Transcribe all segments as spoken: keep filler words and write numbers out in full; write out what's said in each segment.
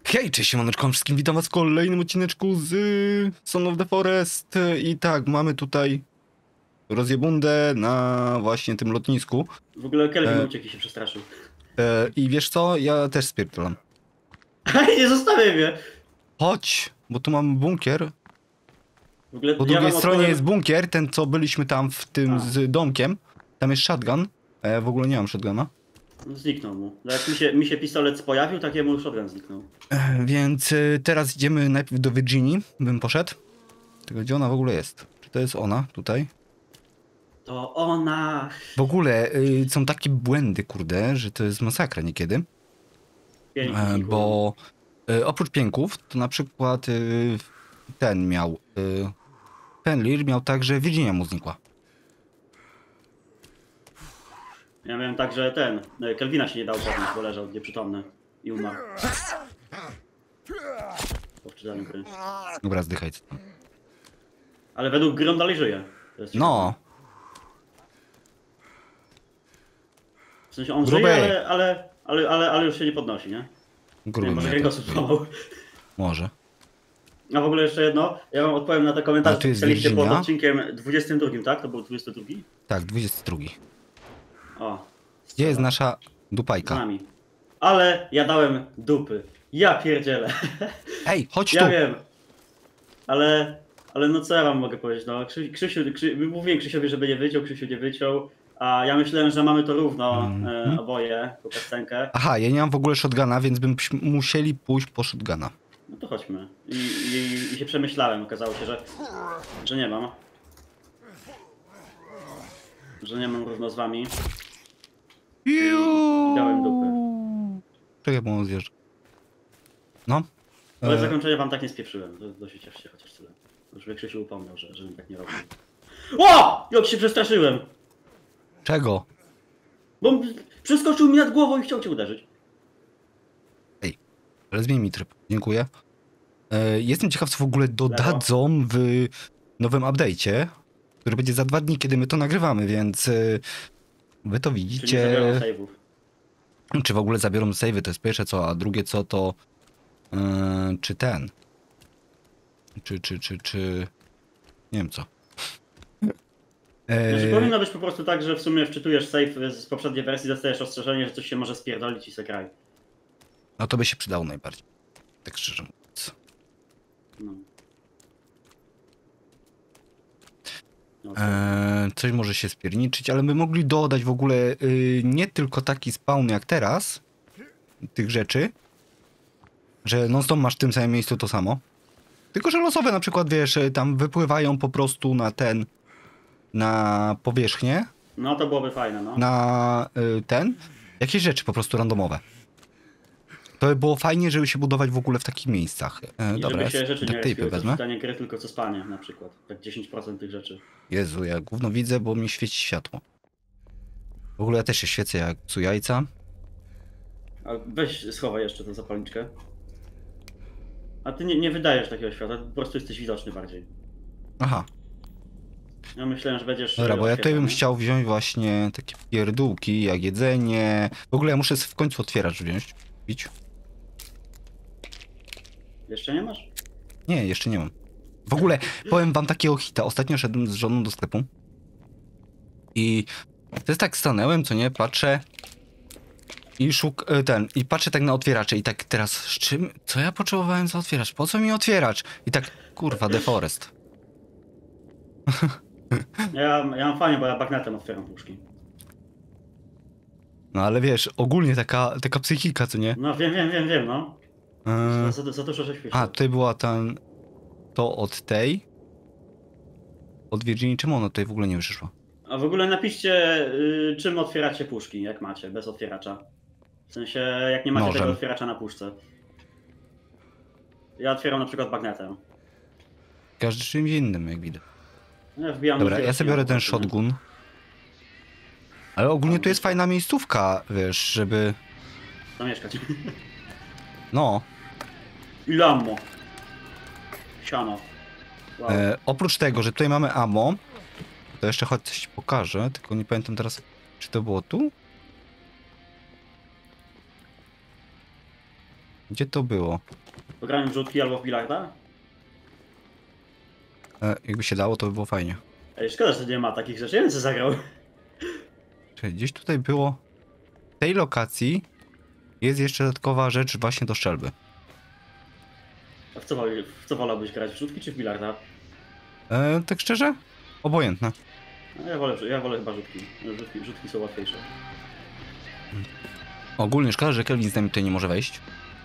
Hej, cześć, siemaneczko wszystkim, witam was w kolejnym odcineczku z y, Son of the Forest. I tak, mamy tutaj rozjebundę na właśnie tym lotnisku. W ogóle Kelvin E, uciekł i się przestraszył. e, I wiesz co, ja też spierdolam. Nie zostawię mnie! Chodź, bo tu mam bunkier. W ogóle Po ja drugiej wam stronie odpowiem- jest bunkier, ten co byliśmy tam w tym A. z domkiem. Tam jest shotgun. E, w ogóle nie mam shotguna. Zniknął mu. No jak mi się, mi się pistolet pojawił, tak jemu shotgun zniknął. E, więc y, teraz idziemy najpierw do Virginii, bym poszedł. Tylko gdzie ona w ogóle jest? Czy to jest ona tutaj? To ona... W ogóle y, są takie błędy, kurde, że to jest masakra niekiedy. Pięć E, znikło. bo y, oprócz pięków, to na przykład y, ten miał, y, Fenrir miał tak, że Virginia mu znikła. Ja miałem tak, że ten... no, Kelvina się nie dał podnieść, bo leżał nieprzytomny. I umarł. Po wczytaniu gry. Dobra, zdychaj. co tam. Ale według gry on dalej żyje. To jest No, W sensie on Gruby. żyje, ale, ale, ale, ale, ale już się nie podnosi, nie? Nie, gruby może mnie kręgosłup to- złamał. Może. A w ogóle jeszcze jedno, ja wam odpowiem na te A komentarze, tu co jest pisaliście pod Virginia? odcinkiem dwudziestym drugim, tak? To był dwudziesty drugi? Tak, dwudziesty drugi. O. Gdzie jest nasza Z dupajka? nami. Ale ja dałem dupy. Ja pierdzielę. Ej, chodź Ja tu! wiem. Ale, ale no co ja wam mogę powiedzieć, no Krzy, Krzysiu, Krzy, mówiłem Krzysiowi, żeby nie wyciął, Krzysiu nie wyciął, a ja myślałem, że mamy to równo Mhm. e, oboje, po piosenkę. Aha, ja nie mam w ogóle shotguna, więc bym musieli pójść po shotguna. No to chodźmy. I, i, i się przemyślałem, okazało się, że, że nie mam. Że nie mam równo z wami. Dałem dupy. Czekaj, bo on zjeżdża. No. Ale E, zakończenia wam tak nie spieprzyłem, to, to się cieszcie chociaż tyle. Już wie Krzysiu upomniał, że, żebym tak nie robił. O! Jak się przestraszyłem! czego? Bo on przeskoczył mi nad głową i chciał cię uderzyć. Ale zmień mi tryb. Dziękuję. E, jestem ciekaw, co w ogóle dodadzą w nowym update'cie, który będzie za dwa dni, kiedy my to nagrywamy, więc e, wy to Czyli widzicie. zabiorą save'ów. Czy w ogóle zabiorą save'y, to jest pierwsze co, a drugie co to e, czy ten. Czy, czy, czy, czy... Nie wiem co. Znaczy E, powinno być po prostu tak, że w sumie wczytujesz save z poprzedniej wersji, dostajesz ostrzeżenie, że coś się może spierdolić i se kraj. no to by się przydało najbardziej. Tak szczerze mówiąc. No. No, Eee, coś może się spierniczyć, ale by mogli dodać w ogóle y, nie tylko taki spawn jak teraz tych rzeczy, że non stop masz w tym samym miejscu to samo, tylko że losowe na przykład, wiesz, y, tam wypływają po prostu na ten, na powierzchnię, no to byłoby fajne, no. na y, ten, jakieś rzeczy po prostu randomowe. To by było fajnie, żeby się budować w ogóle w takich miejscach. E, I dobra, żeby się ja rzeczy nie tape'y respiły, co wezmę. czytanie gry, tylko co spanie na przykład. Tak dziesięć procent tych rzeczy. Jezu, ja gówno widzę, bo mi świeci światło. W ogóle ja też się świecę jak psu jajca. A weź schowaj jeszcze tę zapalniczkę. A ty nie, nie wydajesz takiego światła, po prostu jesteś widoczny bardziej. Aha. Ja myślałem, że będziesz... Dobra, bo ja tutaj bym oświetlony. chciał wziąć właśnie takie pierdółki, jak jedzenie. W ogóle ja muszę w końcu otwieracz wziąć. Pić. Jeszcze nie masz? Nie, jeszcze nie mam. W ogóle powiem wam takiego hita. Ostatnio szedłem z żoną do sklepu. I to jest tak stanęłem, co nie, patrzę. I szuk... e, ten, i patrzę tak na otwieracze i tak teraz z czym? Co ja potrzebowałem za otwieracz? Po co mi otwieracz? I tak, kurwa, The Forest. Ja, ja mam fajnie, bo ja bagnetem otwieram puszki. No ale wiesz, ogólnie taka, taka psychika, co nie? No wiem, wiem, wiem, wiem, no. E, Za, za, za dużo żeś A, tutaj była ten... To od tej. Od Virginii, czemu ona tutaj w ogóle nie wyszła? A w ogóle napiszcie, y, czym otwieracie puszki, jak macie, bez otwieracza. W sensie, jak nie macie Nożem. tego otwieracza na puszce. Ja otwieram na przykład bagnetem. Każdy czymś innym, jak widać. Ja wbijam Dobra, nóż i ja sobie otwieram biorę po ten prostu, nie? shotgun. Ale ogólnie tu jest fajna miejscówka, wiesz, żeby... Zamieszkać. No, I lammo. Siano. Wow. e, oprócz tego, że tutaj mamy ammo, to jeszcze choć coś ci pokażę, tylko nie pamiętam teraz, czy to było tu? Gdzie to było? Pograłem w rzutki albo w bilarda? E, jakby się dało, to by było fajnie. Ej, szkoda, że nie ma takich rzeczy. Ja bym co zagrał. Czyli gdzieś tutaj było... W tej lokacji jest jeszcze dodatkowa rzecz właśnie do strzelby. A w co, woli- w co wolałbyś grać? W rzutki czy w bilarda? E, tak szczerze? Obojętne. No, ja wolę, ja wolę chyba rzutki. No, Rzutki, rzutki są łatwiejsze. Ogólnie szkoda, że Kelvin z nami tutaj nie może wejść.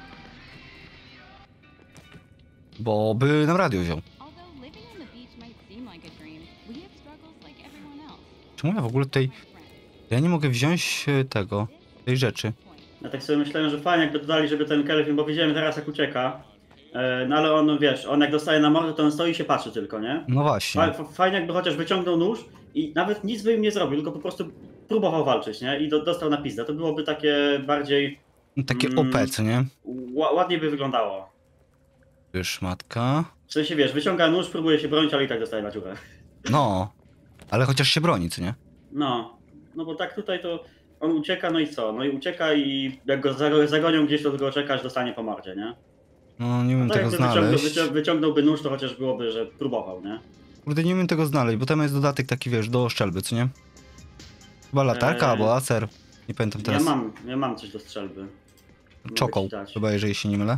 Bo by nam radio wziął. Although living on the beach might seem like a dream, we have struggles like everyone else. Czemu ja w ogóle tutaj... Ja nie mogę wziąć e, tego, tej rzeczy. Ja tak sobie myślałem, że fajnie jakby dodali, żeby ten Kelvin, bo widziałem teraz jak ucieka. E, No ale on, wiesz, on jak dostaje na mordę, to on stoi i się patrzy tylko, nie? No właśnie. Fa- Fajnie jakby chociaż wyciągnął nóż i nawet nic by im nie zrobił, tylko po prostu próbował walczyć, nie? I do, dostał na pizdę. To byłoby takie bardziej... Takie Mm. O P, co nie? ła- ładniej by wyglądało. Już matka. W sensie, wiesz, wyciąga nóż, próbuje się bronić, ale i tak dostaje na dziurę. No. Ale chociaż się broni, co nie? No, no bo tak tutaj to on ucieka, no i co? No i ucieka i jak go zago- zagonią gdzieś, to tylko czekać, dostanie po mordzie, nie? No nie wiem Tak tego jakby wyciągnął, znaleźć. wycią- wyciągnąłby nóż, to chociaż byłoby, że próbował, nie? Kurde, nie wiem tego znaleźć, bo tam jest dodatek taki, wiesz, do strzelby, co nie? Chyba latarka Eee, albo laser. Nie pamiętam Ja teraz. mam, ja mam coś do strzelby. Mogę Czokoł, ci dać. chyba jeżeli się nie mylę.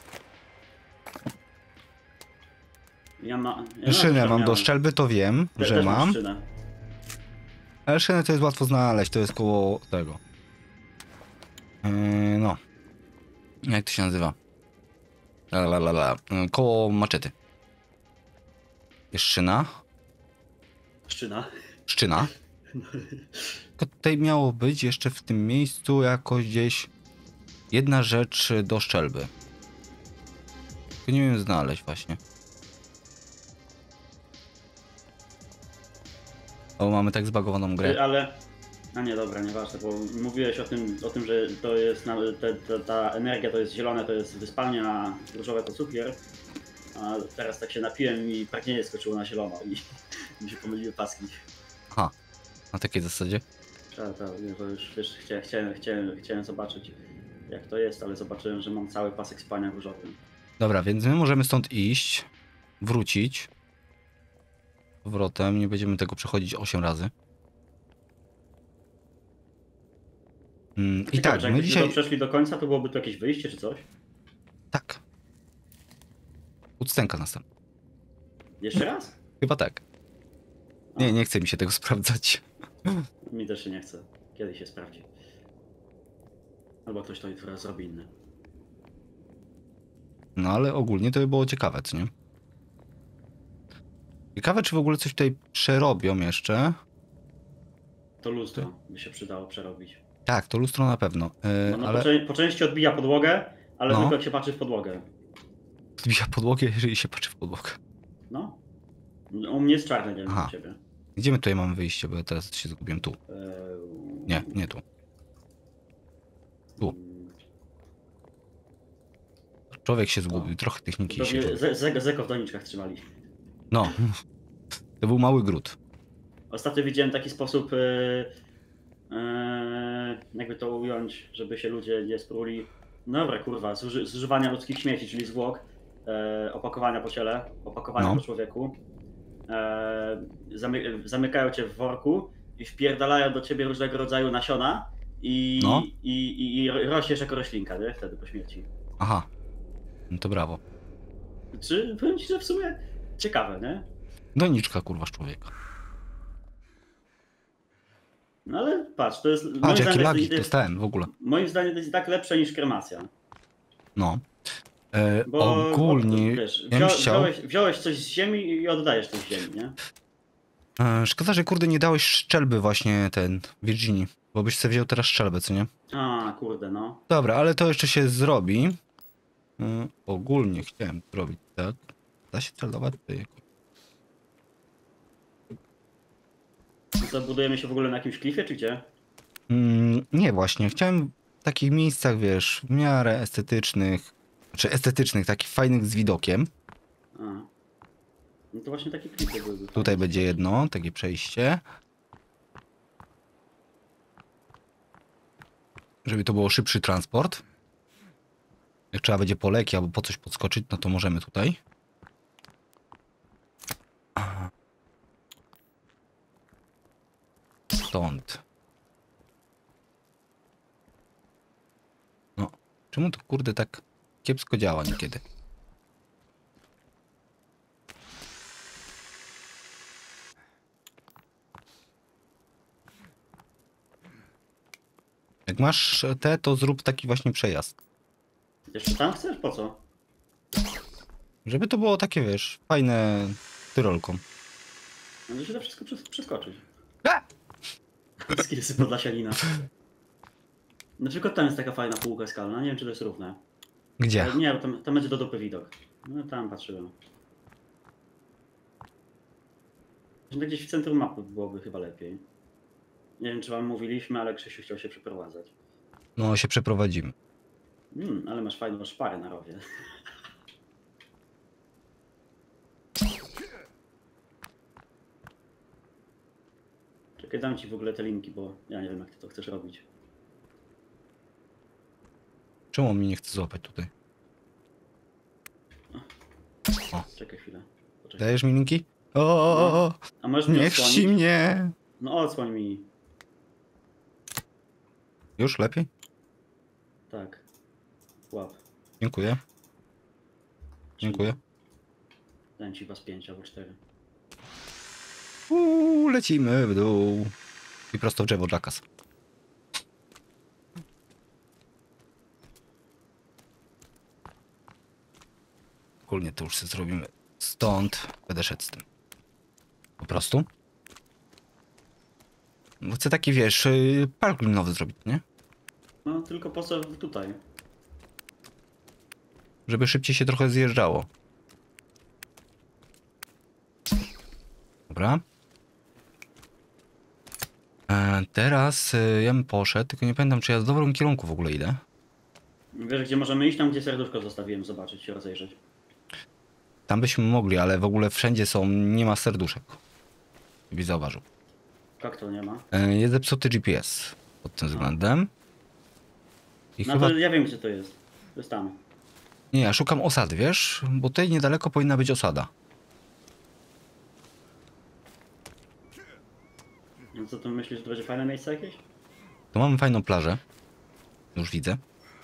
Ja, ma, ja Szynę mam miałem. do strzelby, to wiem, Te- że też mam. szynę. Ale szynę to jest łatwo znaleźć, to jest koło tego. Yy, no. Jak to się nazywa? La, la, la, la. Yy, Koło maczety. Jest szyna. Szczyna. Szczyna. Tylko tutaj miało być jeszcze w tym miejscu jakoś gdzieś jedna rzecz do strzelby. Tylko nie wiem znaleźć właśnie. O, mamy tak zbagowaną Ty, grę. ale... A nie, dobra, nieważne, bo mówiłeś o tym, o tym że to jest, na, te, te, ta energia to jest zielone, to jest wyspalnie, a różowe to cukier. A teraz tak się napiłem i pragnienie skoczyło na zielono i mi się pomyliły paski. Aha. Na takiej zasadzie. Tak, tak, nie, to już wiesz, chciałem, chciałem, chciałem, chciałem zobaczyć jak to jest, ale zobaczyłem, że mam cały pasek spania różowy. Dobra, więc my możemy stąd iść, wrócić. Powrotem, nie będziemy tego przechodzić osiem razy. Mm, I Ciekawe, tak, że my jakbyśmy dzisiaj... to przeszli do końca, to byłoby tu jakieś wyjście czy coś? Tak. Udstęka następna. Jeszcze raz? Chyba tak. Nie, nie chce mi się tego sprawdzać. Mi też się nie chce. Kiedyś się sprawdzi. Albo ktoś to jutro zrobi inny. No ale ogólnie to by było ciekawe, co nie? Ciekawe, czy w ogóle coś tutaj przerobią jeszcze. To lustro by się przydało przerobić. Tak, to lustro na pewno. Yy, Ono ale po, czę- po części odbija podłogę, ale No. tylko jak się patrzy w podłogę. odbija podłogę, jeżeli się patrzy w podłogę. No. U mnie jest czarne, nie wiem, Aha. u ciebie. Gdzie my tutaj mamy wyjście, bo ja teraz się zgubiłem tu. Eee, Nie, nie tu. tu. Człowiek się zgubił, trochę techniki się Pewnie zgubił. ze- ze- Zeko w doniczkach trzymali. No, to był mały gród. Ostatnio widziałem taki sposób, yy, yy, jakby to ująć, żeby się ludzie nie spruli. Dobra, kurwa, zuży, zużywania ludzkich śmieci, czyli zwłok, yy, opakowania po ciele, opakowania No. po człowieku. Yy, zamy, zamykają cię w worku i wpierdalają do ciebie różnego rodzaju nasiona i, No. i, i, i rośniesz jako roślinka, nie? Wtedy po śmierci. Aha, no to brawo. Czy powiem ci, że w sumie ciekawe, nie? Doniczka kurwa z człowieka. No ale patrz, to jest. Patrz, moim jakie zdaniem lagi jest, jest, dostałem w ogóle. moim zdaniem to jest i tak lepsze niż kremacja. No. E, Bo ogólnie, bo, wiesz, ja bym wzią, chciał... wziąłeś, wziąłeś coś z ziemi i oddajesz coś z ziemi, nie? E, szkoda, że kurde nie dałeś szczelby właśnie ten Virginii, bo byś sobie wziął teraz szczelbę, co nie? A, kurde, no. Dobra, ale to jeszcze się zrobi. E, ogólnie chciałem zrobić tak. Da się celować tutaj jakoś. No to budujemy się w ogóle na jakimś klifie, czy gdzie? Mm, nie, właśnie. Chciałem w takich miejscach, wiesz, w miarę estetycznych, czy estetycznych, takich fajnych z widokiem. A. No to właśnie takie klify byłyby. Tutaj fajne. będzie jedno, takie przejście. Żeby to było szybszy transport. Jak trzeba będzie po leki albo po coś podskoczyć, no to możemy tutaj. Aha. Stąd. No, czemu to kurde tak kiepsko działa niekiedy? Jak masz te, to zrób taki właśnie przejazd. Jeszcze tam chcesz? Po co? Żeby to było takie, wiesz, fajne tyrolką. No to się da wszystko przes- przeskoczyć. A! Skillsy Podlasianina. Na przykład tam jest taka fajna półka skalna, nie wiem czy to jest równe. Gdzie? Ale nie, bo tam, tam będzie do dupy widok. No tam patrzyłem. No gdzieś w centrum mapy byłoby chyba lepiej. Nie wiem czy wam mówiliśmy, ale Krzysiu chciał się przeprowadzać. No, się przeprowadzimy. Hmm, ale masz fajną szparę na rowie. Czekaj, dam ci w ogóle te linki, bo ja nie wiem jak ty to chcesz robić. Czemu on mi nie chce złapać tutaj? O, Czekaj chwilę. Poczekaj. dajesz mi linki? O, A możesz mnie nie odsłonić? chci mnie. No odsłoń mi. Już lepiej? Tak. Łap. Dziękuję. Dziękuję. Dam ci was pięć albo cztery. Uuu, lecimy w dół. I prosto w drzewo Jackass. Ogólnie to już sobie zrobimy. Stąd będę szedł z tym. Po prostu. Bo chcę taki, wiesz, yy, park linowy zrobić, nie? No tylko po co tutaj? Żeby szybciej się trochę zjeżdżało. Dobra. E, teraz e, ja bym poszedł, tylko nie pamiętam, czy ja w dobrym kierunku w ogóle idę. Wiesz gdzie możemy iść? Tam gdzie serduszko zostawiłem, zobaczyć, się rozejrzeć. Tam byśmy mogli, ale w ogóle wszędzie są, nie ma serduszek. Byś zauważył. Jak to nie ma? E, jest zepsuty G P S pod tym względem. I No chyba... to ja wiem gdzie to jest. To jest tam. Nie, ja szukam osady, wiesz? Bo tutaj niedaleko powinna być osada. No co ty myślisz, że to będzie fajne miejsce jakieś? Tu mamy fajną plażę. Już widzę.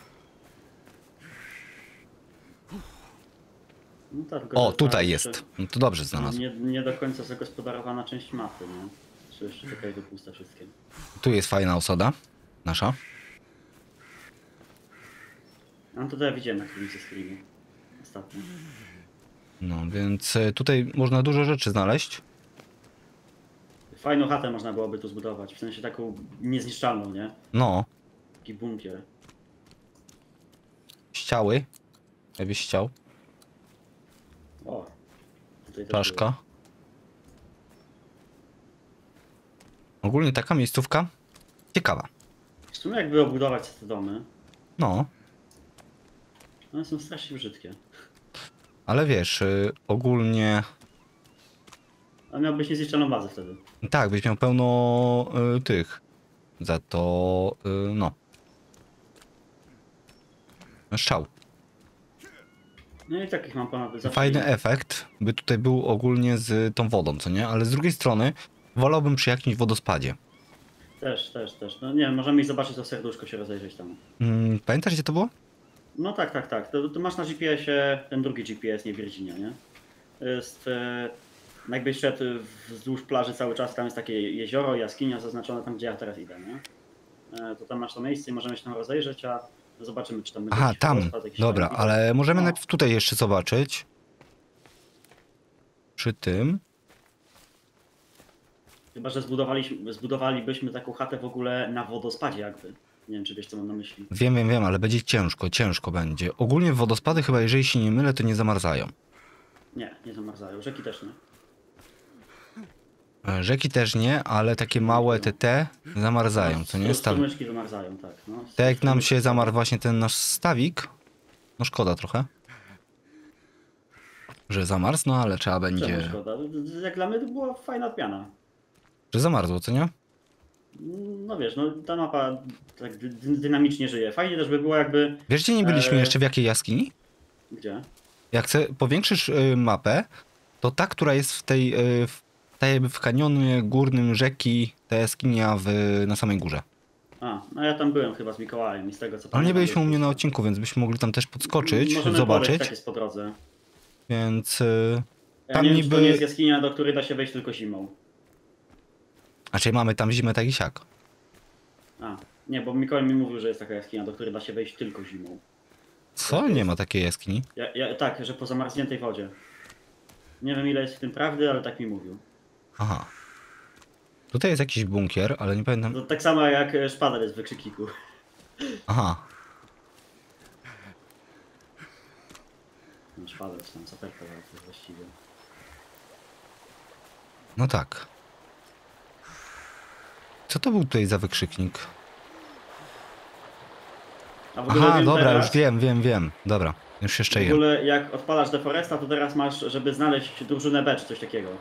No tak, tylko O, że tutaj ta jest. jeszcze No to dobrze znalazłem. Nie, nie do końca zagospodarowana część mapy, nie? Czy jeszcze czekaj do puste wszystkie. Tu jest fajna osada. Nasza. No to ja widziałem na którymś ze screamie. Ostatnio. No, więc e, tutaj można dużo rzeczy znaleźć. Fajną chatę można byłoby tu zbudować, w sensie taką niezniszczalną, nie? No, Taki bunkier. ściały. Jakbyś chciał. O! Tutaj też Czaszka. Ogólnie taka miejscówka ciekawa. było. W sumie jakby obudować te domy, No, one są strasznie brzydkie. ale wiesz, y, ogólnie A miałbyś niezniszczalną bazę wtedy. tak, byś miał pełno y, tych. Za to, y, no. Strzał. No i takich mam ponad zawsze. Fajny efekt by tutaj był ogólnie z tą wodą, co nie? Ale z drugiej strony wolałbym przy jakimś wodospadzie. Też, też, też. No nie wiem, możemy iść zobaczyć to serduszko, się rozejrzeć tam. Mm, pamiętasz gdzie to było? No tak, tak, tak. To, to masz na G P S-ie ten drugi G P S, nie Virginia, nie? To jest... E, jakbyś szedł wzdłuż plaży cały czas, tam jest takie jezioro, jaskinia zaznaczone tam, gdzie ja teraz idę, nie? E, to tam masz to miejsce i możemy się tam rozejrzeć, a zobaczymy, czy tam będzie Aha, jakiś tam. wodospad, jakiś Dobra, fajny widok. ale możemy No. najpierw tutaj jeszcze zobaczyć. Przy tym. Chyba, że zbudowaliśmy, zbudowalibyśmy taką chatę w ogóle na wodospadzie jakby. Nie wiem, czy wiesz, co mam na myśli. Wiem, wiem, wiem, ale będzie ciężko, ciężko będzie. Ogólnie wodospady chyba, jeżeli się nie mylę, to nie zamarzają. Nie, nie zamarzają. Rzeki też nie. E, Rzeki też nie, ale takie małe te te zamarzają, co nie? Staw... Strumyczki zamarzają, tak. No. Tak jak nam się zamarł właśnie ten nasz stawik. No szkoda trochę. Że zamarzł, no ale trzeba Czemu będzie... szkoda? Jak dla mnie to była fajna odmiana. Że zamarzło, co nie? No wiesz, no ta mapa tak dy dy dynamicznie żyje. Fajnie też by było jakby... Wiesz, gdzie nie byliśmy e... jeszcze w jakiej jaskini? Gdzie? Jak chcę, powiększysz y, mapę, to ta, która jest w tej, y, w, tej jakby w kanionie górnym rzeki, ta jaskinia w, na samej górze. A, no ja tam byłem chyba z Mikołajem i z tego co Ale nie pamiętam, byliśmy u mnie na jest- odcinku, więc byśmy mogli tam też podskoczyć, Możemy zobaczyć, podejść, tak jest po drodze. więc... Y, Ja Tam nie wiem, czy to niby- nie jest jaskinia, do której da się wejść tylko zimą. Znaczy mamy tam zimę tak i siak. A, nie, bo Mikołaj mi mówił, że jest taka jaskinia, do której da się wejść tylko zimą. Co? Nie ma takiej jaskini? Ja, ja, tak, że po zamarzniętej wodzie. Nie wiem ile jest w tym prawdy, ale tak mi mówił. Aha. Tutaj jest jakiś bunkier, ale nie pamiętam... To tak samo jak e, szpadel jest w wykrzykiku. Aha. No, szpadel, czy tam saperka to właściwie. No tak. Co to był tutaj za wykrzyknik? A w ogóle Aha, wiem dobra, teraz, już wiem, wiem, wiem. Dobra, już jeszcze w jem. ogóle jak odpalasz Deforesta, to teraz masz, żeby znaleźć drużynę B czy coś takiego.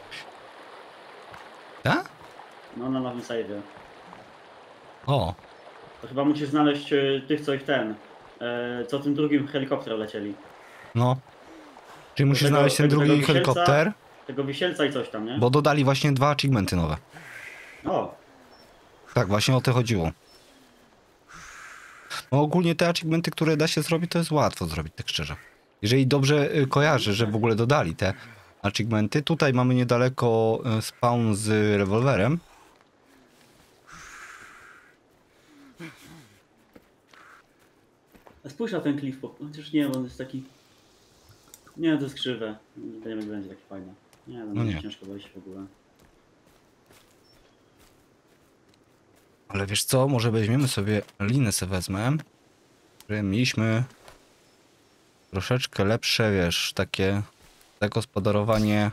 Tak? No na nowym save'ie. O, To chyba musisz znaleźć e, tych, co ich ten, e, co tym drugim helikopterem lecieli. no. Czyli musisz tego- znaleźć ten tego- drugi tego wisielca- helikopter, Tego wisielca i coś tam, nie? bo dodali właśnie dwa achievementy nowe. O, Tak, właśnie o to chodziło. No ogólnie te achievementy, które da się zrobić, to jest łatwo zrobić, tak szczerze. Jeżeli dobrze y, kojarzę, że w ogóle dodali te achievementy. Tutaj mamy niedaleko y, spawn z rewolwerem. spójrz na ten klif, bo chociaż nie, bo on jest taki... Nie, to jest krzywe. Nie wiem, jak będzie takie fajne. Nie, no, No będzie nie. ciężko wejść w ogóle. Ale wiesz co, może weźmiemy sobie linę, se wezmę. Że mieliśmy troszeczkę lepsze, wiesz, takie zagospodarowanie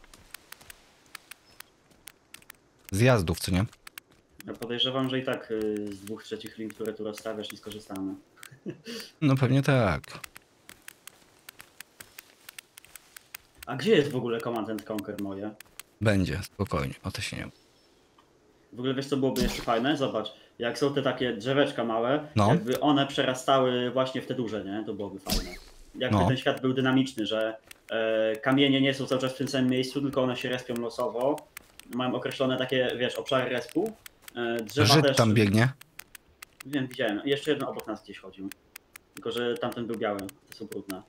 zjazdów, co nie? Ja podejrzewam, że i tak y, z dwóch trzecich lin, które tu rozstawiasz, nie skorzystamy. No pewnie tak. A gdzie jest w ogóle Command and Conquer moje? Będzie, spokojnie, o to się nie... W ogóle wiesz co byłoby jeszcze fajne? Zobacz, jak są te takie drzeweczka małe, No. jakby one przerastały właśnie w te duże, nie? To byłoby fajne. Jakby No. ten świat był dynamiczny, że e, kamienie nie są cały czas w tym samym miejscu, tylko one się respią losowo. Mają określone takie, wiesz, obszary respu. E, drzewa Żyd też... tam biegnie. Wiem, widziałem. I jeszcze jeden obok nas gdzieś chodził. Tylko, że tamten był biały, te są brudne.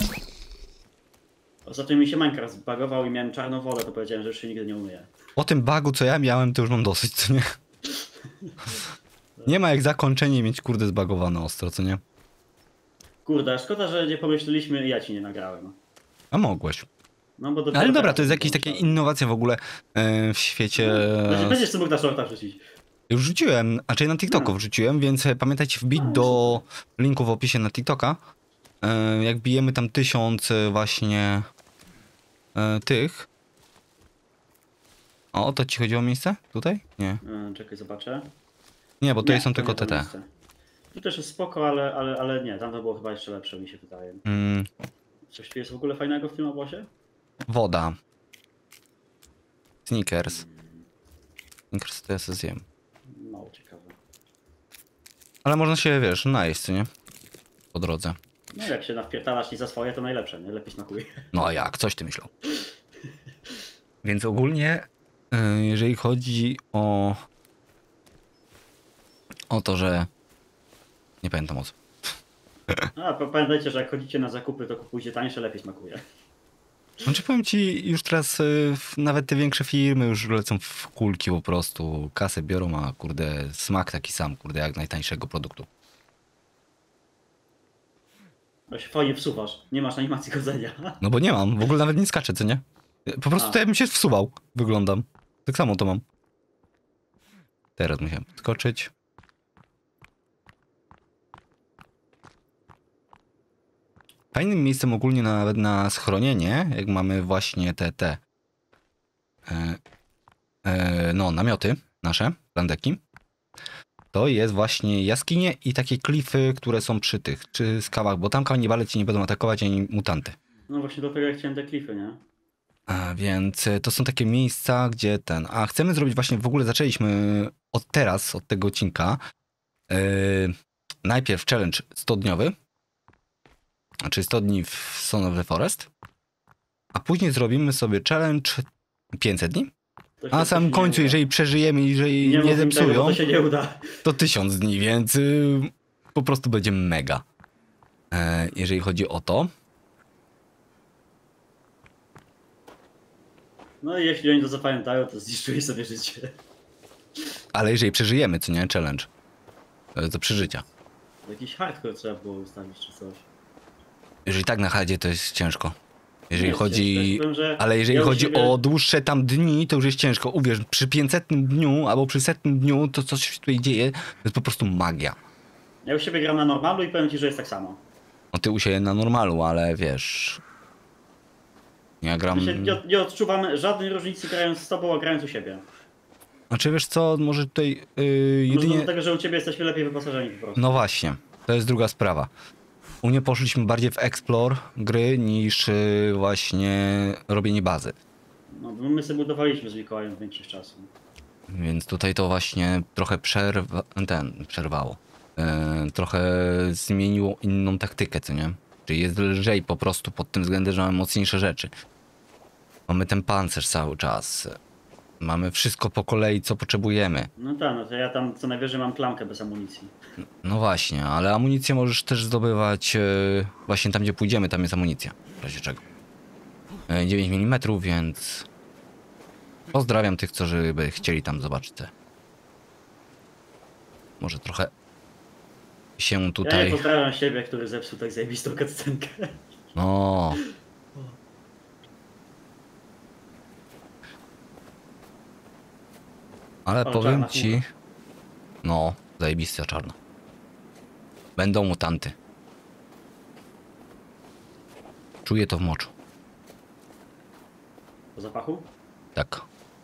Ostatnio mi się Minecraft zbagował i miałem czarną wodę, to powiedziałem, że już się nigdy nie umyję. Po tym bugu, co ja miałem, to już mam dosyć, co nie? Nie ma jak zakończenie mieć, kurde, zbagowane ostro, co nie? Kurde, szkoda, że nie pomyśleliśmy i ja ci nie nagrałem. A mogłeś. No, bo dopiero Ale dobra, teraz to jest sobie jakaś taka pomyślałem. innowacja w ogóle e, w świecie... Będziesz- Będziesz sobie mógł na shorta wrzucić. Już wrzuciłem, a czyli na TikToku No. wrzuciłem, więc e, pamiętajcie wbić do linku w opisie na TikToka. E, jak bijemy tam tysiąc e, właśnie e, tych. O, to ci chodziło o miejsce? Tutaj? Nie. E, czekaj, zobaczę. Nie, bo tutaj Nie, są to tylko nie to te te. miejsce. Tu też jest spoko, ale, ale, ale nie, tam to było chyba jeszcze lepsze, mi się wydaje. Mm, Coś tu jest w ogóle fajnego w tym obozie? woda. Snickers. Snickers to ja sobie zjem. Mało ciekawe. Ale można się, wiesz, najeść, co nie? Po drodze. No jak się nawpierdalasz nie za swoje, to najlepsze, nie? Lepiej smakuje. No a jak? Coś ty myślał. Więc ogólnie, y, jeżeli chodzi o... O to, że... Nie pamiętam o co. A pa- pamiętajcie, że jak chodzicie na zakupy, to kupujcie tańsze, lepiej smakuje. Znaczy powiem ci, już teraz y, w- nawet te większe firmy już lecą w kulki po prostu. Kasę biorą, a kurde, smak taki sam, kurde, jak najtańszego produktu. Bo się fajnie wsuwasz, nie masz animacji chodzenia. No bo nie mam, w ogóle nawet nie skaczę, co nie? Po prostu A. to ja bym się wsuwał, wyglądam. Tak samo to mam. Teraz musiałem skoczyć. Fajnym miejscem ogólnie nawet na schronienie, jak mamy właśnie te, te e, e, no, namioty nasze, landeki, to jest właśnie jaskinie i takie klify, które są przy tych, czy skałach, bo tam kanibale ci nie będą atakować ani mutanty. No właśnie do tego ja chciałem te klify, nie? A więc y, to są takie miejsca, gdzie ten... A chcemy zrobić właśnie, w ogóle zaczęliśmy od teraz, od tego odcinka, yy, najpierw challenge sto-dniowy, znaczy sto dni w Son of the Forest, a później zrobimy sobie challenge pięćset dni, To się- a na to samym się końcu, nie uda. jeżeli przeżyjemy, jeżeli Nie, nie, mów im tego, zepsują, bo to się nie uda. to tysiąc dni, więc y, po prostu będzie mega. E, jeżeli chodzi o to. No i jeśli oni to zapamiętają, to zniszczyli sobie życie. Ale jeżeli przeżyjemy, co nie, challenge, to jest do przeżycia. Jakiś hardcore trzeba było ustawić czy coś. Jeżeli tak na hardzie, to jest ciężko. Jeżeli Nie jest chodzi... ciężko. Ja ci powiem, że Ale jeżeli ja u chodzi siebie- o dłuższe tam dni, to już jest ciężko. Uwierz, przy pięćsetnym dniu albo przy setnym dniu, to co się tutaj dzieje, to jest po prostu magia. Ja u siebie gram na normalu i powiem ci, że jest tak samo. No ty u siebie na normalu, ale wiesz... Ja gram... Ja się nie, nie odczuwam żadnej różnicy grając z tobą, a grając u siebie. Znaczy wiesz co, może tutaj yy, Jedynie... jedynie... Dlatego, że u ciebie jesteśmy lepiej wyposażeni po prostu. No właśnie, to jest druga sprawa. U mnie poszliśmy bardziej w explore gry niż yy, właśnie robienie bazy. No, bo my sobie budowaliśmy z Mikołajem większość czasu. Więc tutaj to właśnie trochę przerwa... ten, przerwało. Yy, trochę zmieniło inną taktykę, co nie? Czyli jest lżej po prostu pod tym względem, że mamy mocniejsze rzeczy. Mamy ten pancerz cały czas. Mamy wszystko po kolei, co potrzebujemy. No tak, no to ja tam co najwyżej mam klamkę bez amunicji. No właśnie, ale amunicję możesz też zdobywać yy, właśnie tam, gdzie pójdziemy, tam jest amunicja. W razie czego. Yy, dziewięć milimetrów, więc... Pozdrawiam tych, którzy by chcieli tam zobaczyć te... Może trochę się Ja nie tutaj... pozdrawiam siebie, który zepsuł tak zajebistą cutscenkę. No. Ale Ale powiem czarna ci... chmura. No, zajebista czarna. Będą mutanty. Czuję to w moczu. Po zapachu? Tak.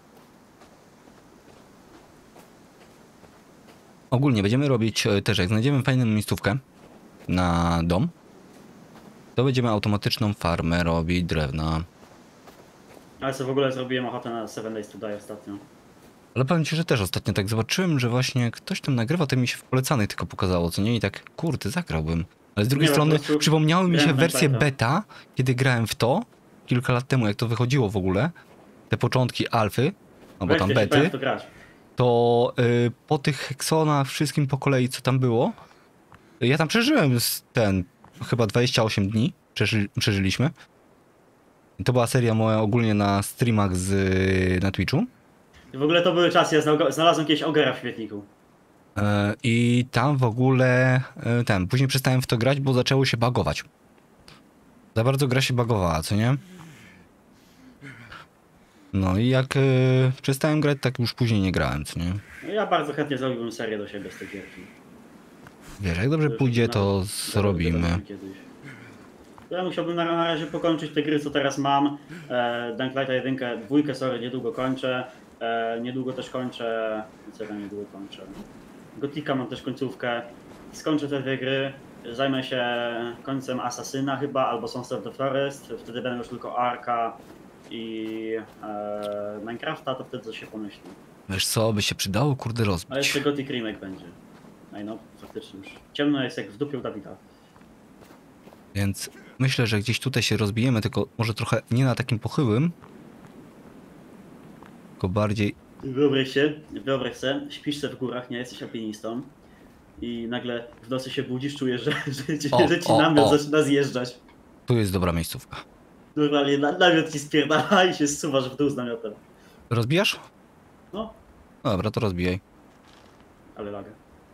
Ogólnie będziemy robić e, też, jak znajdziemy fajną miejscówkę na dom, to będziemy automatyczną farmę robić drewna. Ale co w ogóle zrobiłem ochotę na Seven Days to Die ostatnio. Ale powiem ci, że też ostatnio tak zobaczyłem, że właśnie ktoś tam nagrywa, to mi się w polecanych tylko pokazało, co nie? I tak, kurde, zagrałbym. Ale z drugiej Nie, po strony prostu przypomniały mi się grałem w wersje beta. beta, kiedy grałem w to, kilka lat temu, jak to wychodziło w ogóle, te początki alfy, albo tam Weźcie się powiem w bety, to grać. to y, po tych heksonach, wszystkim po kolei, co tam było, ja tam przeżyłem z ten, chyba dwadzieścia osiem dni, przeży, przeżyliśmy. I to była seria moja ogólnie na streamach z, na Twitchu. I w ogóle to były czasy, ja znał- znalazłem kiedyś ogera w świetniku. E, I tam w ogóle e, ten, później przestałem w to grać, bo zaczęło się bagować. Za bardzo gra się bagowała, co nie? No i jak e, przestałem grać, tak już później nie grałem, co nie? No ja bardzo chętnie zrobiłbym serię do siebie z tej gierki. Wiesz, jak dobrze już pójdzie, to nawet- zrobimy. nawet kiedyś. Ja musiałbym na, na razie pokończyć te gry, co teraz mam. E, Dying Lighta jeden, dwójkę, sorry, niedługo kończę. E, niedługo też kończę... Co ja tam niedługo kończę? Gotika mam też końcówkę. Skończę te dwie gry. Zajmę się końcem Asasyna chyba, albo Sons of the Forest. Wtedy będę już tylko Arka i e, Minecrafta, to wtedy coś się pomyśli. Wiesz co, by się przydało, kurde, Ale rozbić. jeszcze Gothic Remake będzie. Ej no, faktycznie już. Ciemno jest jak w dupie u Dawida. Więc myślę, że gdzieś tutaj się rozbijemy, tylko może trochę nie na takim pochyłym, tylko bardziej... Wyobraź się, wyobraź sobie, śpisz sobie w górach, nie jesteś alpinistą i nagle w nocy się budzisz, czujesz, że, że, ci- O, że ci o, namiot o. zaczyna zjeżdżać. Tu jest dobra miejscówka. Normalnie na, namiot ci spierdala i się zsuwasz w dół z namiotem. Rozbijasz? No, Dobra, to rozbijaj. ale laga.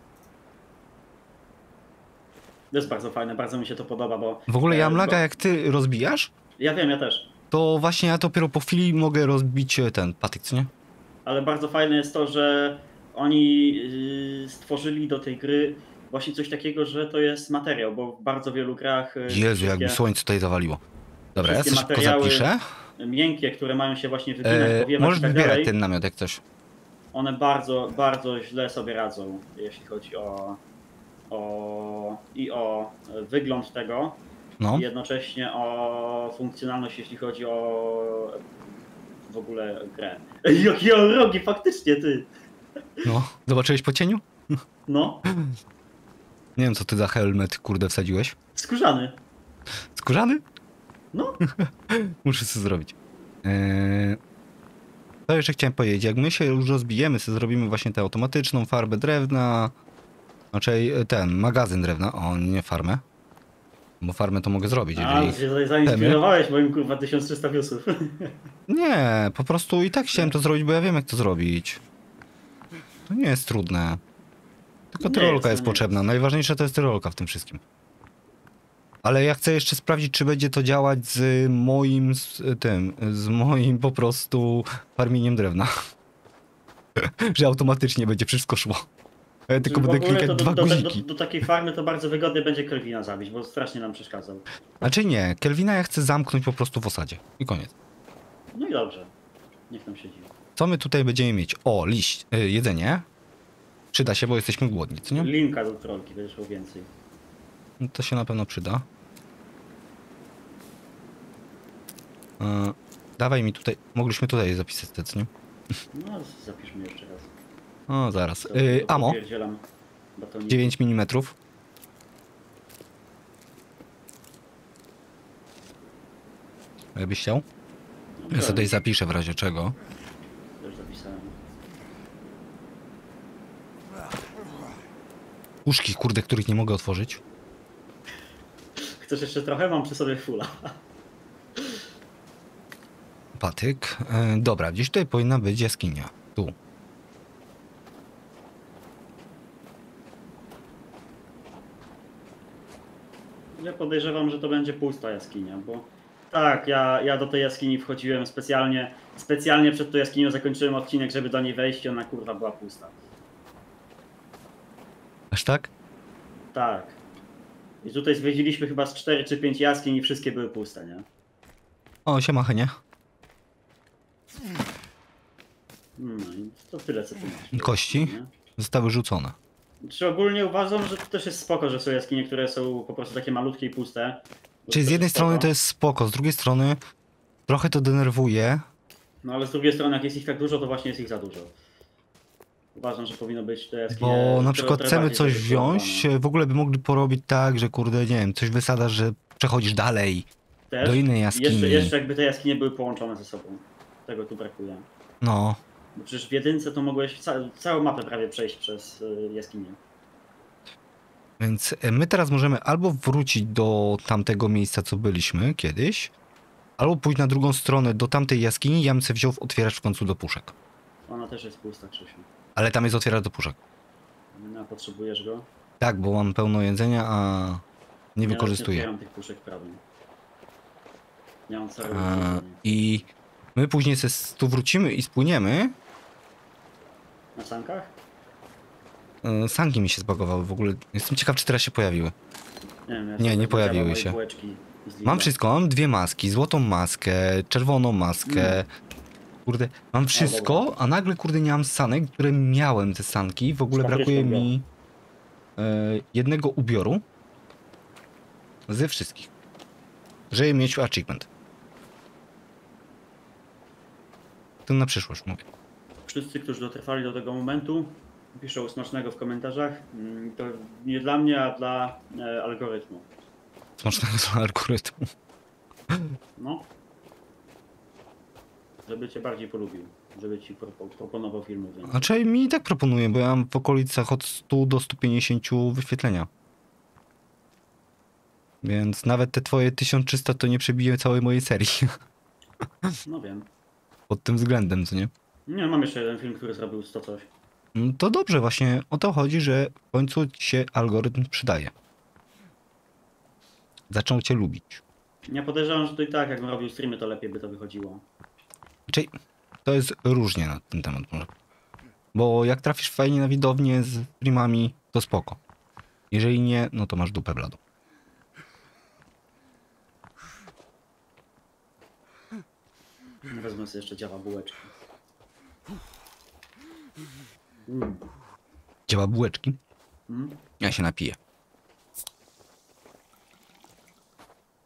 To jest bardzo fajne, bardzo mi się to podoba, bo... W ogóle ja e, mam laga, bo- jak ty rozbijasz, Ja wiem, ja też. to właśnie ja dopiero po chwili mogę rozbić e, ten patyk, co nie? Ale bardzo fajne jest to, że oni yy, stworzyli do tej gry właśnie coś takiego, że to jest materiał, bo w bardzo wielu grach yy, Jezu, jak mi wszystkie słońce tutaj zawaliło. Dobra, ja wszystkie sobie szybko materiały zapiszę. miękkie, które mają się właśnie wyginać, E, powiewać możesz i tak wybierać dalej, ten namiot jak coś. one bardzo, bardzo źle sobie radzą, jeśli chodzi o, o i o wygląd tego No. i jednocześnie o funkcjonalność, jeśli chodzi o w ogóle grę. Ej, jakie on rogi, faktycznie ty! No. Zobaczyłeś po cieniu? No, Nie wiem, co ty za helmet, kurde, wsadziłeś. skórzany. Skórzany? No, Muszę sobie zrobić. Eee... To jeszcze chciałem powiedzieć, jak my się już rozbijemy, sobie zrobimy właśnie tę automatyczną farbę drewna, raczej ten, magazyn drewna, o nie farmę, bo farmę to mogę zrobić, a jeżeli... się zainspirowałeś moim kurwa tysiąc trzysta wiusów. Nie, po prostu i tak chciałem to zrobić, bo ja wiem jak to zrobić. To nie jest trudne. Tylko Nie tyrolka jest, no jest nie potrzebna, jest. najważniejsza to jest tyrolka w tym wszystkim. Ale ja chcę jeszcze sprawdzić, czy będzie to działać z moim, z tym, z moim po prostu farmieniem drewna. Że automatycznie będzie wszystko szło. A ja tylko W będę ogóle klikać to do, dwa do, do, guziki. do, do takiej farmy to bardzo wygodnie będzie Kelvina zabić, bo strasznie nam przeszkadzał. Znaczy nie, Kelvina ja chcę zamknąć po prostu w osadzie. I koniec. No i dobrze. Niech tam siedzi. Co my tutaj będziemy mieć? O, liść, y, jedzenie. Przyda się, bo jesteśmy głodni, co nie? Linka do trolki, będzie szło więcej. No to się na pewno przyda. E, dawaj mi tutaj, mogliśmy tutaj zapisać te, co nie? No, zapiszmy jeszcze raz. O, zaraz. To- Y, to amo, popierdzielam batoniki. dziewięć milimetrów. Jakbyś chciał? No, Ja sobie tutaj tak, zapiszę w razie czego. też zapisałem. Puszki, kurde, których nie mogę otworzyć. Chcesz jeszcze trochę? Mam przy sobie fula. Patyk. E, dobra, gdzieś tutaj powinna być jaskinia. Tu. Ja podejrzewam, że to będzie pusta jaskinia, bo tak, ja, ja do tej jaskini wchodziłem specjalnie, specjalnie przed tą jaskinią zakończyłem odcinek, żeby do niej wejść i ona kurwa była pusta. Aż tak? Tak. I tutaj zwiedziliśmy chyba z cztery czy pięć jaskiń i wszystkie były puste, nie? O, siema, Henie. No i to tyle, co ty masz. Kości Nie? zostały rzucone. Czy ogólnie uważam, że to też jest spoko, że są jaskinie, które są po prostu takie malutkie i puste. Bo Czyli z też jednej jest strony spoko. to jest spoko, z drugiej strony trochę to denerwuje. No ale z drugiej strony, jak jest ich tak dużo, to właśnie jest ich za dużo. Uważam, że powinno być te jaskinie... Bo na które- przykład które chcemy bardziej coś zagospodarowane. wziąć, w ogóle by mogli porobić tak, że kurde, nie wiem, coś wysadzasz, że przechodzisz dalej Też? do innej jaskini. Jeszcze, jeszcze jakby te jaskinie były połączone ze sobą. Tego tu brakuje. No, Bo przecież w jedynce to mogłeś ca całą mapę prawie przejść przez y, jaskinię. więc e, my teraz możemy albo wrócić do tamtego miejsca, co byliśmy kiedyś, albo pójść na drugą stronę do tamtej jaskini, ja bym sobie wziął otwieracz w końcu do puszek. Ona też jest pusta, Krzysiu. Ale tam jest otwieracz do puszek. No, potrzebujesz go? Tak, bo mam pełno jedzenia, a nie Ja nawet nie wykorzystuję. otwieram tych puszek prawym. Nie mam całego A, jedzenia. I my później se s- tu wrócimy i spłyniemy. Na sankach? E, Sanki mi się zbagowały w ogóle. Jestem ciekaw, czy teraz się pojawiły. Nie wiem, ja Nie, sobie nie pojawiły widziałem się. moje bułeczki z Lidla. Mam wszystko, mam dwie maski, złotą maskę, czerwoną maskę. Kurde, mam wszystko, a nagle kurde nie mam sanek, które miałem te sanki. W ogóle Z papryczką brakuje białą. mi e, jednego ubioru ze wszystkich. Żeby mieć achievement. To na przyszłość mówię. Wszyscy, którzy dotrwali do tego momentu, piszą smacznego w komentarzach. Mm, To nie dla mnie, a dla e, algorytmu. Smacznego algorytmu. No. Żeby cię bardziej polubił. Żeby ci propo proponował filmy więcej. Znaczy mi i tak proponuję, bo ja mam w okolicach od stu do stu pięćdziesięciu wyświetlenia. Więc nawet te twoje tysiąc trzysta to nie przebije całej mojej serii. No wiem. Pod tym względem, co nie? Nie, mam jeszcze jeden film, który zrobił sto coś. No to dobrze, właśnie o to chodzi, że w końcu ci się algorytm przydaje. Zaczął cię lubić. Ja podejrzewam, że to i tak, jakbym robił streamy, to lepiej by to wychodziło. Czyli to jest różnie na ten temat może. Bo jak trafisz fajnie na widownię z streamami, to spoko. Jeżeli nie, no to masz dupę bladą. Wezmę sobie jeszcze działa bułeczki. Mm. Działa bułeczki? Mm. Ja się napiję.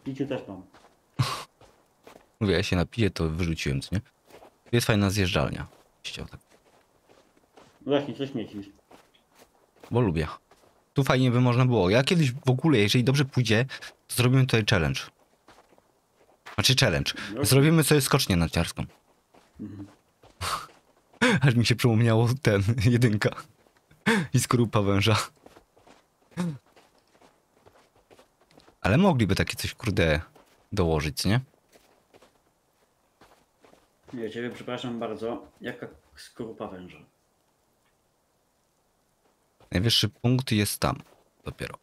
Piciu też mam. Mówię, ja się napiję, to wyrzuciłem, co nie? Tu jest fajna zjeżdżalnia. Chciał tak, Właśnie, co śmiecisz? bo lubię. Tu fajnie by można było. Ja kiedyś w ogóle, jeżeli dobrze pójdzie, to zrobimy tutaj challenge. Znaczy challenge. No. Zrobimy sobie skocznię narciarską. Mhm. Aż mi się przypomniało ten, jedynka. I skorupa węża. Ale mogliby takie coś, kurde, dołożyć, nie? Nie, ciebie przepraszam bardzo. Jaka skorupa węża? Najwyższy punkt jest tam. Dopiero.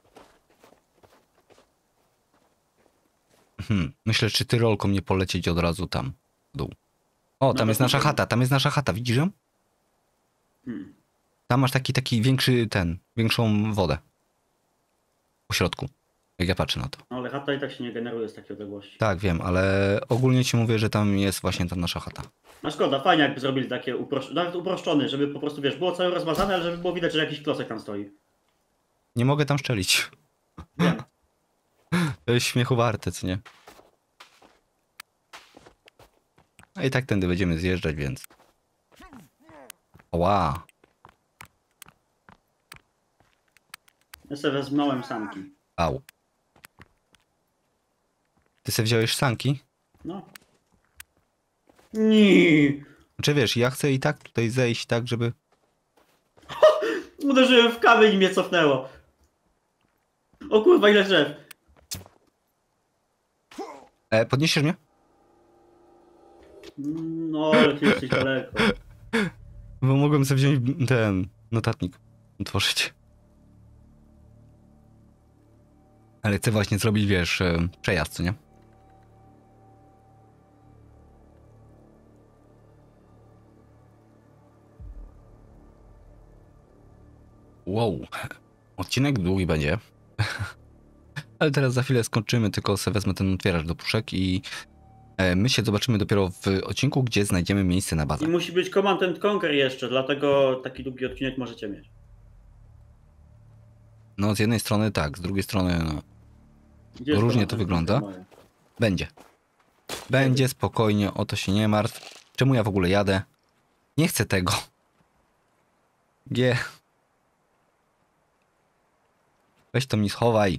Hmm. Myślę, czy ty rolką nie polecieć od razu tam. W dół. O, tam No jest to nasza pójdziemy. chata, tam jest nasza chata, widzisz ją? Hmm. Tam masz taki, taki większy ten, większą wodę. Po środku. Jak ja patrzę na to. No ale chata i tak się nie generuje z takiej odległości. Tak, wiem, ale ogólnie ci mówię, że tam jest właśnie ta nasza chata. No szkoda, fajnie jakby zrobili takie uprosz... nawet uproszczony, żeby po prostu, wiesz, było całe rozmazane, ale żeby było widać, że jakiś klocek tam stoi. Nie mogę tam szczelić. Wiem. To jest śmiechu warte, co nie? A i tak tędy będziemy zjeżdżać, więc... Ła. Ja sobie wezmąłem sanki. Au. Ty sobie wziąłeś sanki? No. Nie. Znaczy wiesz, ja chcę i tak tutaj zejść tak, żeby... Uderzyłem w kamień i mnie cofnęło. O kurwa, ile drzew. E, podniesiesz mnie? No, ale ty jesteś daleko. Bo mogłem sobie wziąć ten notatnik. Otworzyć. Ale chcę właśnie zrobić, wiesz, e, przejazd, co nie? Wow. Odcinek długi będzie. Ale teraz za chwilę skończymy, tylko sobie wezmę ten otwieracz do puszek i e, my się zobaczymy dopiero w odcinku, gdzie znajdziemy miejsce na bazę. I musi być Command and Conquer jeszcze, dlatego taki długi odcinek możecie mieć. No z jednej strony tak, z drugiej strony no, Gdzie jest różnie Command to and wygląda. Conquer moje? Będzie. Będzie spokojnie, o to się nie martw. Czemu ja w ogóle jadę? Nie chcę tego. G. Weź to mi schowaj.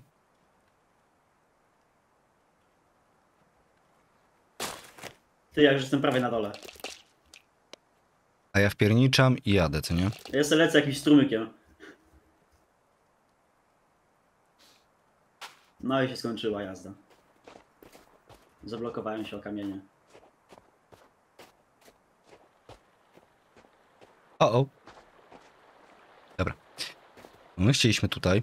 Ty, jak już jestem prawie na dole. A ja wpierniczam i jadę, co nie? Ja sobie lecę jakimś strumykiem. No i się skończyła jazda. Zablokowałem się o kamienie. O, o. Dobra. My chcieliśmy tutaj.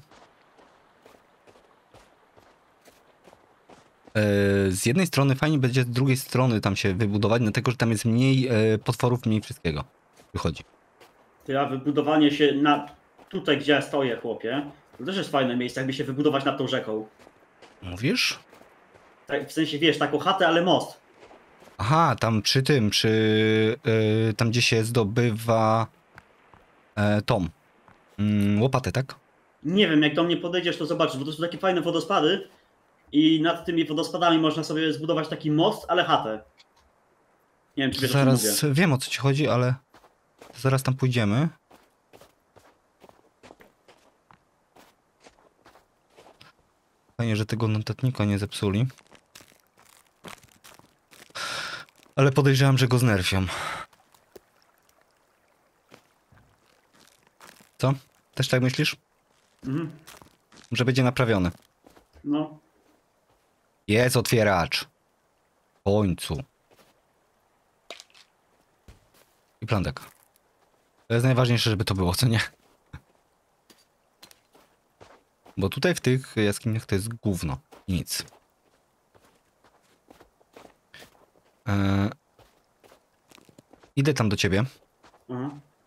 E, z jednej strony fajnie będzie z drugiej strony tam się wybudować, dlatego że tam jest mniej e, potworów, mniej wszystkiego. Wychodzi. Ty, a wybudowanie się na... tutaj, gdzie ja stoję, chłopie, to też jest fajne miejsce, jakby się wybudować nad tą rzeką. Mówisz? Tak, w sensie, wiesz, taką chatę, ale most. Aha, tam przy tym, przy e, tam gdzie się zdobywa e, tom. Mm, łopatę, tak? Nie wiem, jak do mnie podejdziesz, to zobaczysz, bo to są takie fajne wodospady i nad tymi wodospadami można sobie zbudować taki most, ale chatę. Nie wiem, czy To wiesz, o czym mówię. zaraz wiem, o co ci chodzi, ale to zaraz tam pójdziemy. Fajnie, że tego notatnika nie zepsuli. Ale podejrzewam, że go znerfią. Co? Też tak myślisz? Mhm. Że będzie naprawiony. No. Jest otwieracz. W końcu. I plandek. To jest najważniejsze, żeby to było, co nie? Bo tutaj w tych jaskiniach to jest gówno. Nic. Eee... Idę tam do ciebie. Aha.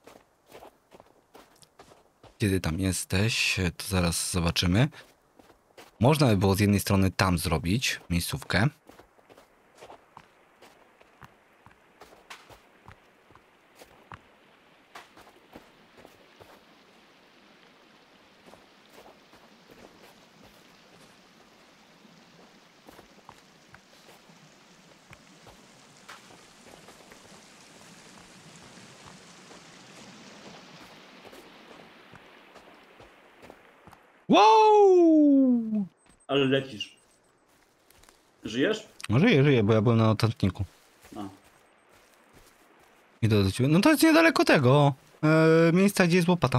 Kiedy tam jesteś, to zaraz zobaczymy. Można by było z jednej strony tam zrobić miejscówkę. Wow! Ale lecisz. Żyjesz? No żyję, żyję, bo ja byłem na notatniku. A. Idę do ciebie. No to jest niedaleko tego. E, miejsca, gdzie jest łopata.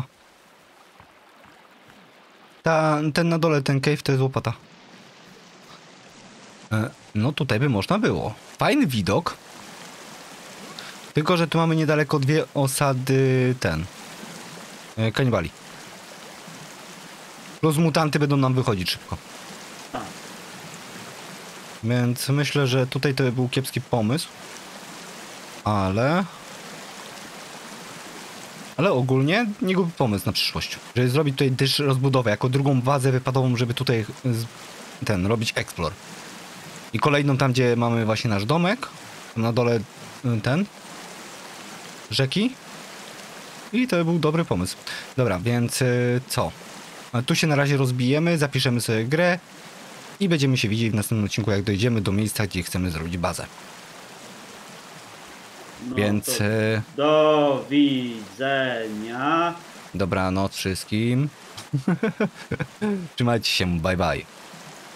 Ta, ten na dole, ten cave to jest łopata. E, no tutaj by można było. Fajny widok. Tylko, że tu mamy niedaleko dwie osady ten. E, kanibali. Plus mutanty będą nam wychodzić szybko. A. Więc myślę, że tutaj to był kiepski pomysł. Ale... Ale ogólnie nie głupi pomysł na przyszłość. Żeby zrobić tutaj też rozbudowę, jako drugą bazę wypadową, żeby tutaj z, ten, robić explore. I kolejną tam, gdzie mamy właśnie nasz domek. Tam na dole ten. Rzeki. I to był dobry pomysł. Dobra, więc y, co? Tu się na razie rozbijemy, zapiszemy sobie grę. I będziemy się widzieć w następnym odcinku, jak dojdziemy do miejsca, gdzie chcemy zrobić bazę. No Więc to y, do widzenia. dobranoc wszystkim. Trzymajcie się, bye bye.